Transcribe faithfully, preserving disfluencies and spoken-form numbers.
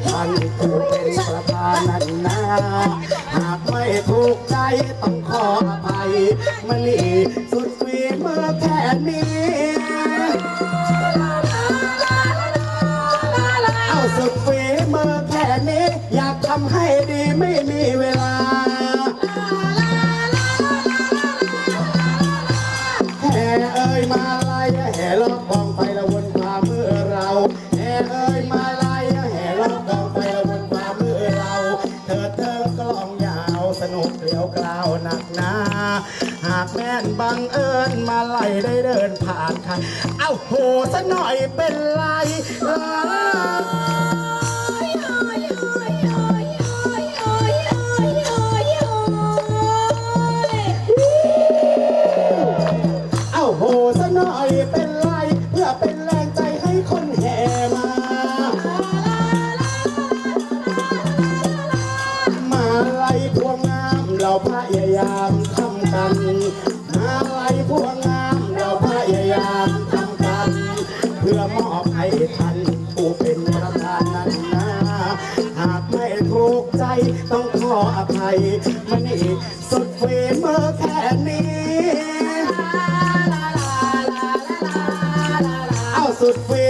ท่านผู้เป็นประธานนั้นนะหากไม่ถูกใจต้องขออภัยมันนี่สุดฝีมือแค่นี้เอาสุดฝีมือแค่นี้อยากทำให้ดีไม่มีเวลาแห่เอ่ยมาลายแห่รอบกองไฟละวนความเมื่อเราแห่เอ่ยมาลายแห่รอบกองไฟละวนความเมื่อเราเธอเธอกลองยาวสนุกเกลียวกล่าวหนักหนาหากแม่นบังเอิญมาไล่ได้เดินผ่านค่ะเอ้าโหซะหน่อยเป็นไรโหซะหน่อยเป็นไรเพื่อเป็นแรงใจให้คนแห่มามาไล่พวงงามเราพยายามทำกันมาไล่พวงงามเราพยายามทำกันเพื่อมอบให้ท่านผู้เป็นประธานนั้นนะหากไม่ถูกใจต้องขออภัยมันนี่สุดฝีมือแค่นี้สุดฝี